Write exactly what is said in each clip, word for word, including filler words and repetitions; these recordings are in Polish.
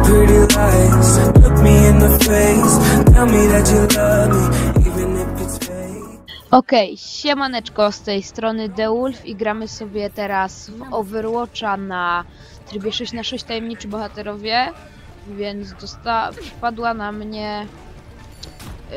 pretty lies. Look me in the face, tell me that you love me, even if it's fake. Okej, okay, siemaneczko, z tej strony TheWolf i gramy sobie teraz w Overwatcha na trybie sześć na sześć tajemniczy bohaterowie, więc dosta przypadła na mnie yy,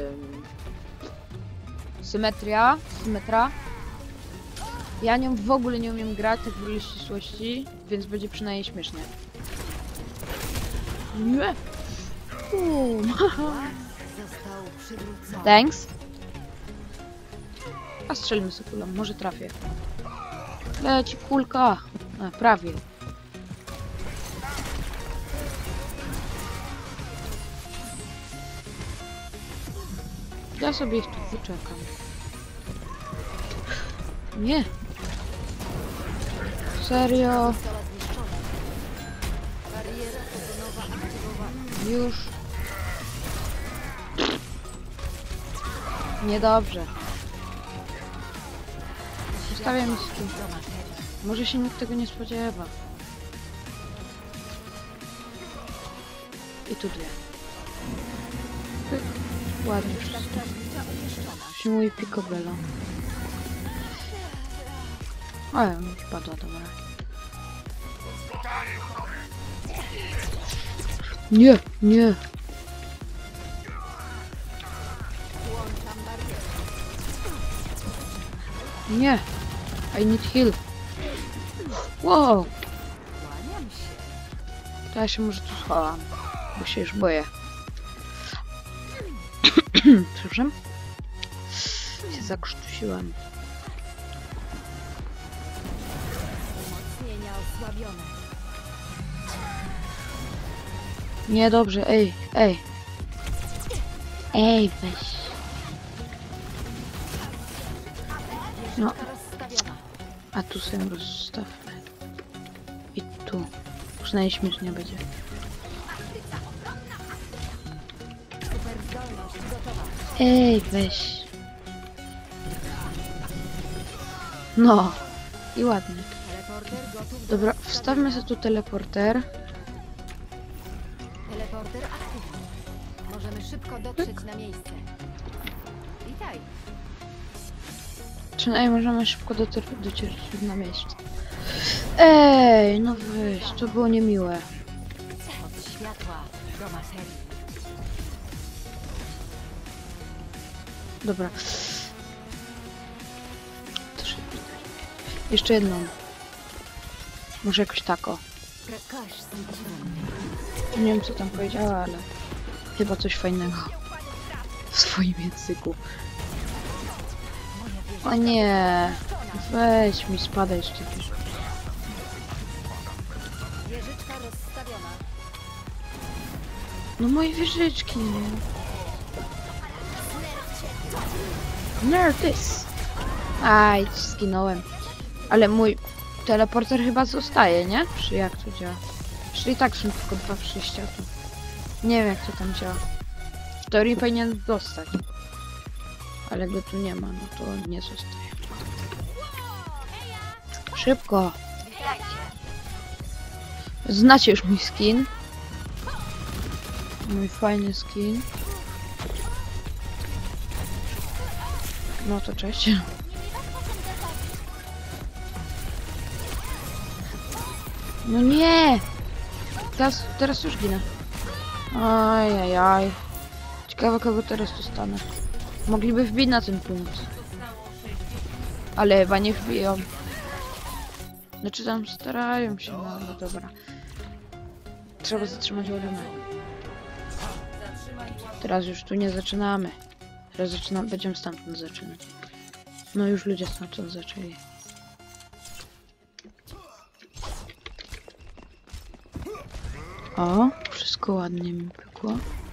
symetria, symetra. Ja nią w ogóle nie umiem grać, tak w ścisłości, więc będzie przynajmniej śmiesznie. Nie. Thanks. A strzelmy sobie kulą, może trafię. Leci kulka. A, prawie. Ja sobie ich tu wyczekam. Nie. Serio. Już. Niedobrze. Zostawiam miski. Może się nikt tego nie spodziewa. I tu dwie. Pyk. Ładnie wszystko. Mój picobello. O, już padła, dobra. Nie, nie. Nie. I need heal. Wow. To ja się może tu schowam, bo się już boję. Przepraszam. Się zakrztusiłam. Nie, dobrze, ej, ej. Ej, weź. No. A tu sobie rozstawmy. I tu. Przynajmniej śmiesznie będzie. Ej, weź. No. I ładnie. Dobra, wstawmy sobie tu teleporter. Teleporter aktywny. Możemy szybko dotrzeć na miejsce. Witaj. Przynajmniej możemy szybko dotrzeć na miejsce. Ej, no weź, to było niemiłe. Od światła do materii. Dobra. Jeszcze jedną. Może jakoś tako. Nie wiem co tam powiedziała, ale chyba coś fajnego w swoim języku. O nie, weź mi spadaj z tych. Wieżyczka rozstawiona. No moje wieżyczki. Nerdys. Aj, zginąłem. Ale mój teleporter chyba zostaje, nie? Czy jak to działa? Czyli tak są tylko dwa przejścia tu. Nie wiem jak to tam działa. W teorii powinien dostać. Ale go tu nie ma, no to nie zostaje. Szybko! Znacie już mój skin. Mój fajny skin. No to cześć. No nie! Teraz, teraz już ginę. Ajajaj. Ciekawe kogo teraz dostanę. Mogliby wbić na ten punkt. Ale chyba nie wbiją. Znaczy tam starają się, no, no dobra. Trzeba zatrzymać ładunek. Teraz już tu nie zaczynamy. Teraz zaczynamy, będziemy stamtąd zaczynać. No już ludzie stamtąd zaczęli. O, wszystko ładnie mi pykło.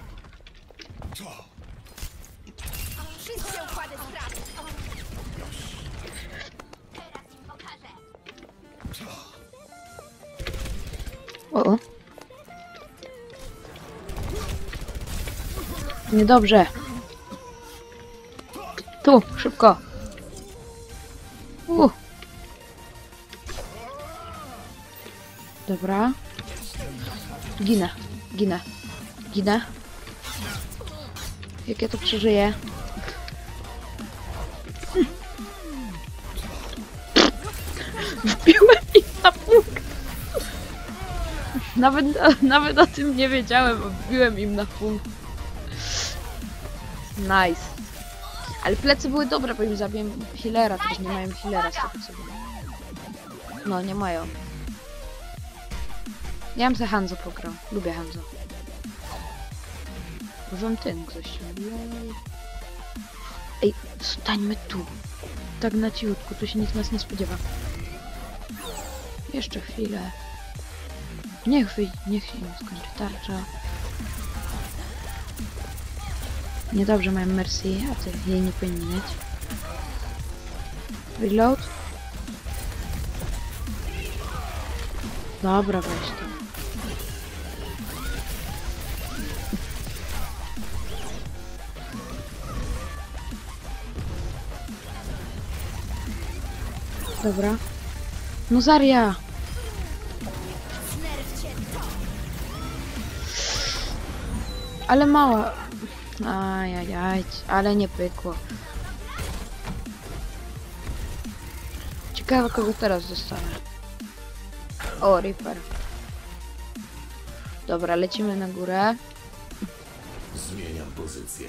O. Niedobrze. Tu, szybko. Uh. Dobra. Ginę, ginę, ginę. Jak ja to przeżyję? Wbiłem im na punkt. Nawet, nawet o tym nie wiedziałem, bo wbiłem im na punkt. Nice. Ale plecy były dobre, bo im zabiłem healera, teraz nie mają healera z tego co wiem. No, nie mają. Ja bym se Hanzo pograł. Lubię Hanzo. Używam ten gościu. Ej, stańmy tu. Tak na cichutku, tu się nikt nas nie spodziewa. Jeszcze chwilę. Niech wyjdzie, niech się im skończy tarcza. Niedobrze mają Mercy, a ty jej nie powinni mieć. Reload. Dobra, weź to. Dobra. No Zarya! Ale mała. Ajajaj, ale nie pykło. Ciekawe kogo teraz dostanę. O, Reaper. Dobra, lecimy na górę. Zmieniam pozycję.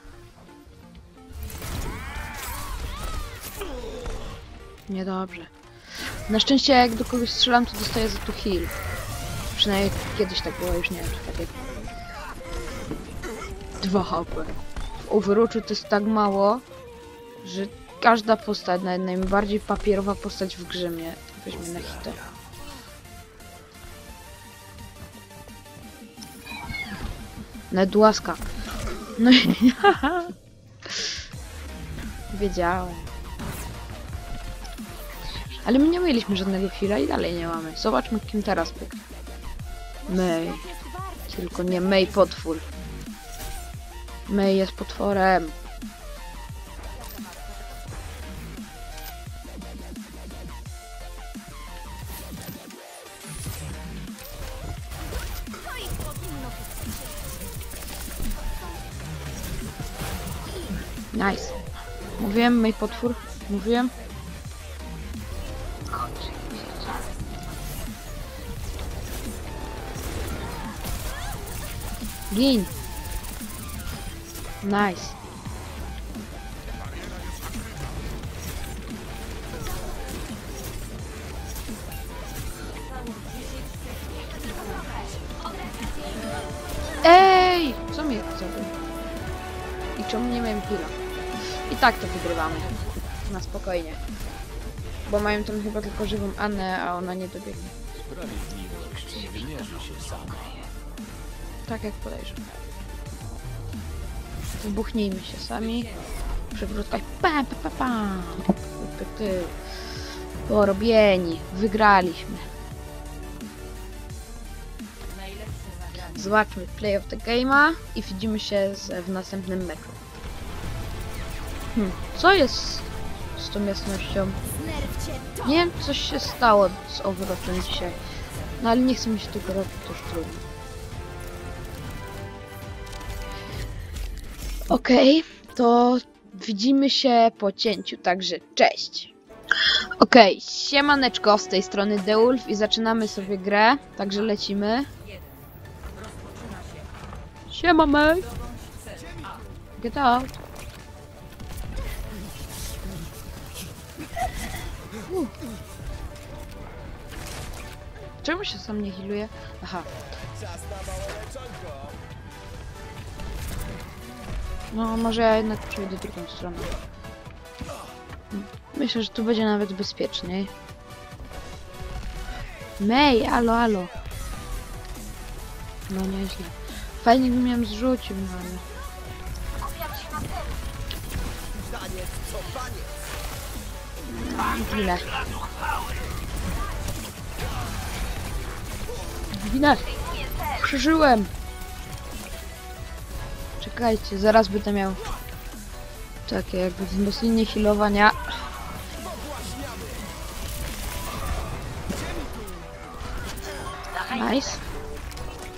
Niedobrze. Na szczęście jak do kogoś strzelam, to dostaję za to heal. Przynajmniej kiedyś tak było, już nie wiem, czy tak jak... dwa H P. W Overwatchu to jest tak mało, że każda postać, nawet najbardziej papierowa postać w grze mnie weźmie na hitę. Nawet łaska. No i wiedziałem. Ale my nie mieliśmy żadnego heala i dalej nie mamy. Zobaczmy kim teraz pyk. Mei. Tylko nie Mei potwór. Mei jest potworem. Nice. Mówiłem, Mei potwór. Mówiłem. Gin. Nice. Ej! Co mnie zrobił? I czemu nie miałem heala? I tak to wygrywamy. Na spokojnie. Bo mają tam chyba tylko żywą Annę, a ona nie dobiegnie. Sprawiedliwość nie wymierzy się sama. Tak jak podejrzewam. Wybuchnijmy się sami. Przewrótka. Pa, pa, pa, pa. Ty, ty. Porobieni. Wygraliśmy. Zobaczmy play of the game'a i widzimy się z, w następnym meczu. Hmm. Co jest z tą jasnością? Nie wiem, coś się stało z Overwatchem dzisiaj. No ale nie chcę mi się tego robić, to już trudno. Okej, okay, to widzimy się po cięciu, także cześć. Okej, okay, siemaneczko, z tej strony Deulf i zaczynamy sobie grę, także lecimy. Siema, mate. Get out. Uh. Czemu się sam nie healuje? Aha. No, może ja jednak przejdę drugą stronę. Myślę, że tu będzie nawet bezpieczniej. Mei, alo, alo. No, nieźle. Fajnie bym ją zrzucił, no ale... Ginę. Ginę. Przeżyłem. Czekajcie, zaraz będę miał takie jakby wzmocnienie healowania. Nice.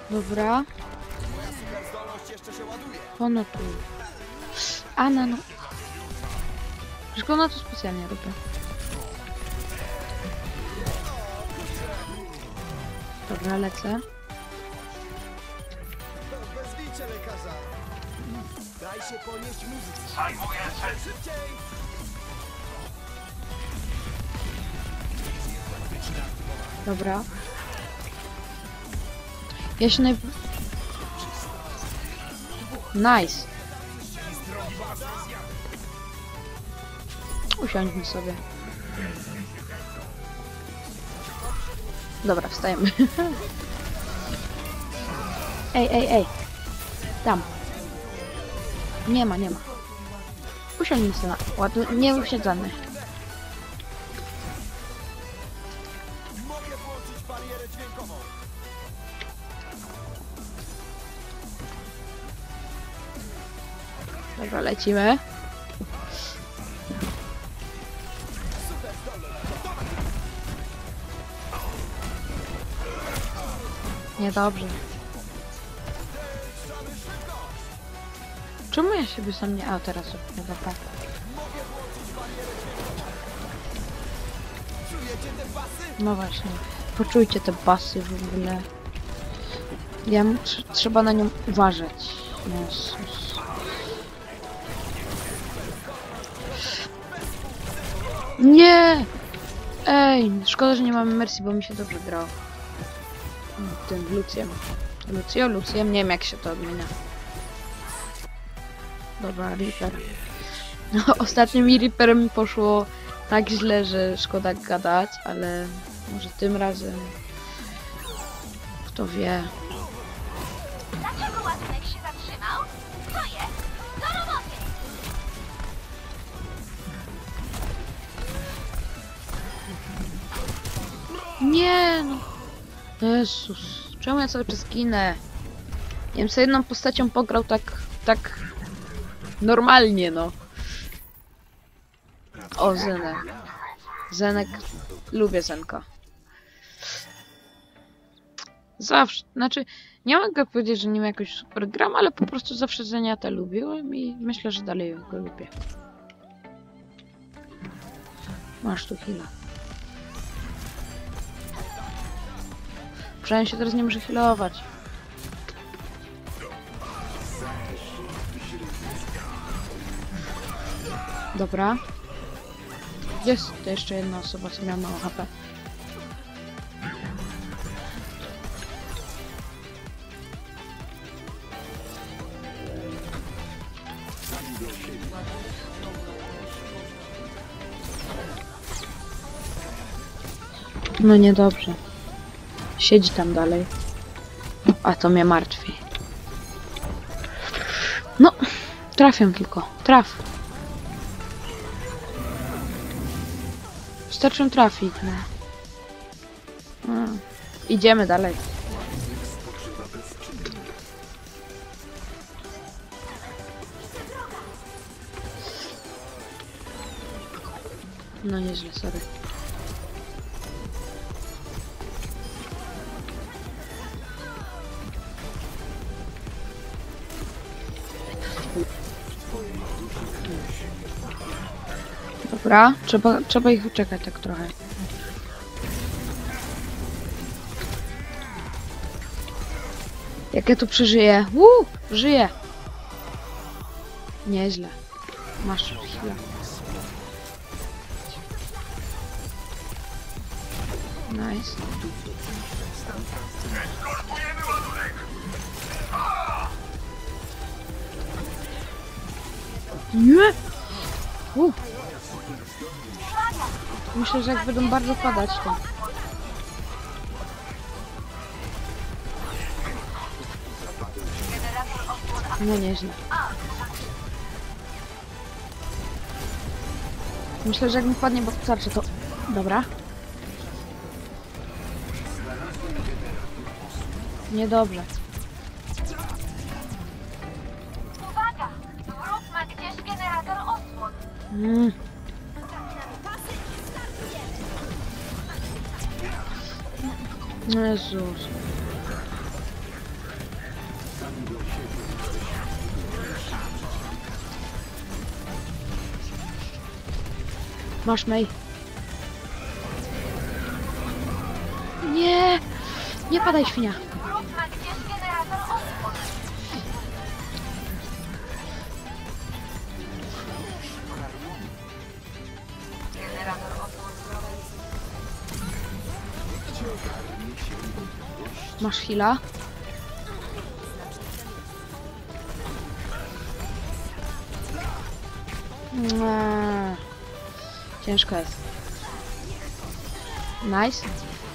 Dobra. Ono tu. Ana, no. Przecież ona to specjalnie robi. Dobra, lecę. Wezwijcie lekarza! Daj się ponieść muzyce! Szybciej! Dobra. Ja się naj... Nice. Usiądźmy sobie. Dobra, wstajemy. Ej, ej, ej. Tam. Nie ma, nie ma. Usiądźmy sobie na... Ładnie, nie usiedzony. Mogę włączyć barierę dźwiękową! Dobra, lecimy. Niedobrze. Czemu ja siebie sam nie... A, teraz nie dobra. No właśnie. Poczujcie te basy w ogóle. Ja m- tr trzeba na nią uważać. Jezus. Nie! Ej, szkoda, że nie mamy Mercy, bo mi się dobrze grało. Tym Lucjem. Lucio, Lucjem, nie wiem jak się to odmienia. Dobra, Reaper. No, ostatnio mi Reaperem poszło tak źle, że szkoda gadać, ale może tym razem... Kto wie. Dlaczego ładunek się zatrzymał? Co jest? Do roboty! Nie no. Jezus. Czemu ja cały czas ginę? Nie wiem, co jedną postacią pograł tak... tak... normalnie, no. O, Zenek. Zenek. Lubię Zenka. Zawsze, znaczy, nie mogę powiedzieć, że nim jakoś super gram, ale po prostu zawsze Zeniatę lubiłem i myślę, że dalej go lubię. Masz tu chwilę. Przynajmniej się teraz nie muszę healować. Dobra. Jest to jeszcze jedna osoba, co miała mało H P. No niedobrze. Siedzi tam dalej. A to mnie martwi. No, trafię tylko. Traf. Wystarczy trafić, no. A, idziemy dalej. No nieźle, sorry. Dobra, trzeba, trzeba ich uczekać tak trochę. Jak ja tu przeżyję? Uuu, żyję. Nieźle. Masz chwilę. Nice. Nie! Uh. Myślę, że jak będą bardzo padać, to... No nieźle. Myślę, że jak mi padnie, bo starczy, to... Dobra. Niedobrze. Uwaga! Wróg ma gdzieś generator osłon. Mm. Jezus. Masz, Mei. Nie! Nie padaj, świnia. Mrówka, gdzie jest generator osłon? Generator osłon. Masz heala. Eee, ciężko jest. Nice.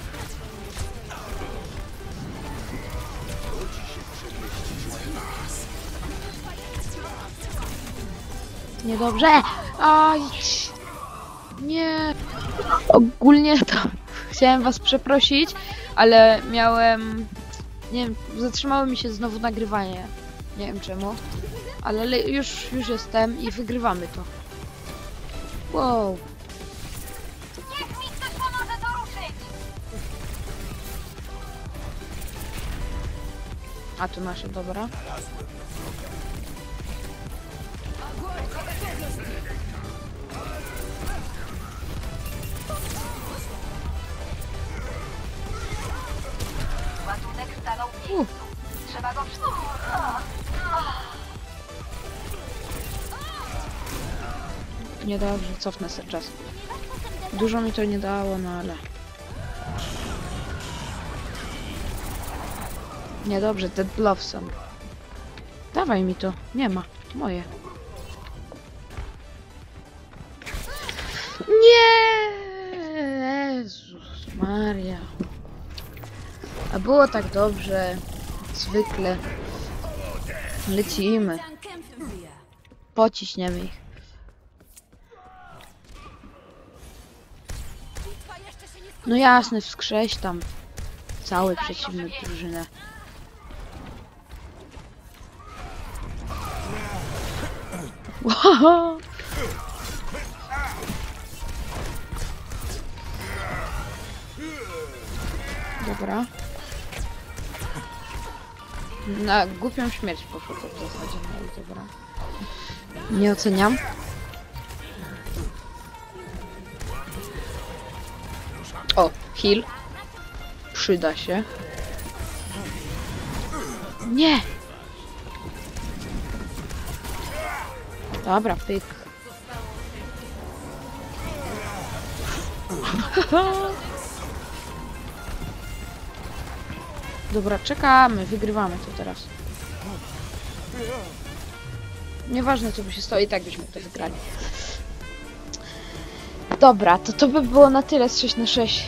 Niedobrze. Aj. Nie. Ogólnie to chciałem was przeprosić, ale miałem... Nie wiem, zatrzymało mi się znowu nagrywanie. Nie wiem czemu. Ale le- już, już jestem i wygrywamy to. Wow. Niech mi ktoś pomoże to ruszyć! A tu nasze, dobra. Ładunek stanął w Uh. miejscu. Trzeba go przy... Niedobrze, cofnę sobie czas. Dużo mi to nie dało, no ale... Niedobrze, Dead Lovesome. Dawaj mi to, nie ma, moje. Nie! Jezus Maria. A było tak dobrze, zwykle. Lecimy. Pociśniemy ich. No jasne, wskrześ tam całe przeciwne drużynę. Wow. Dobra. Na głupią śmierć poszło to w zasadzie, no ale dobra. Nie oceniam. O, heal. Przyda się. Nie! Dobra, pyk. Dobra, czekamy, wygrywamy to teraz. Nieważne co by się stało, i tak byśmy to wygrali. Dobra, to to by było na tyle z sześć na sześć.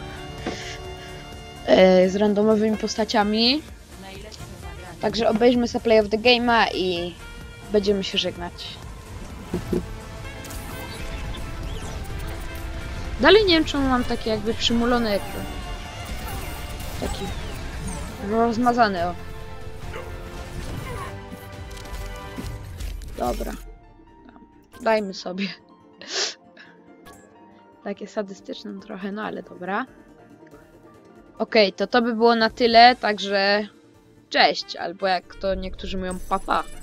Yy, z randomowymi postaciami. Także obejrzmy sobie Play of the Game'a i będziemy się żegnać. Dalej nie wiem czemu mam taki jakby przymulony ekran. Taki rozmazany, o. Dobra. Dajmy sobie. Takie sadystyczne trochę, no ale dobra. Okej, okay, to to by było na tyle, także cześć, albo jak to niektórzy mówią, papa.